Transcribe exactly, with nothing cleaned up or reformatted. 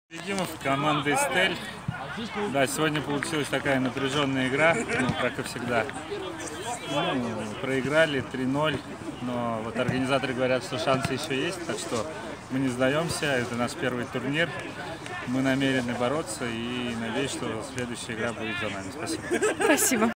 Егимов, команда «Эстель». Да, сегодня получилась такая напряженная игра, ну, как и всегда. Ну, проиграли три ноль, но вот организаторы говорят, что шансы еще есть, так что мы не сдаемся, это наш первый турнир. Мы намерены бороться и надеюсь, что следующая игра будет за нами. Спасибо. Спасибо.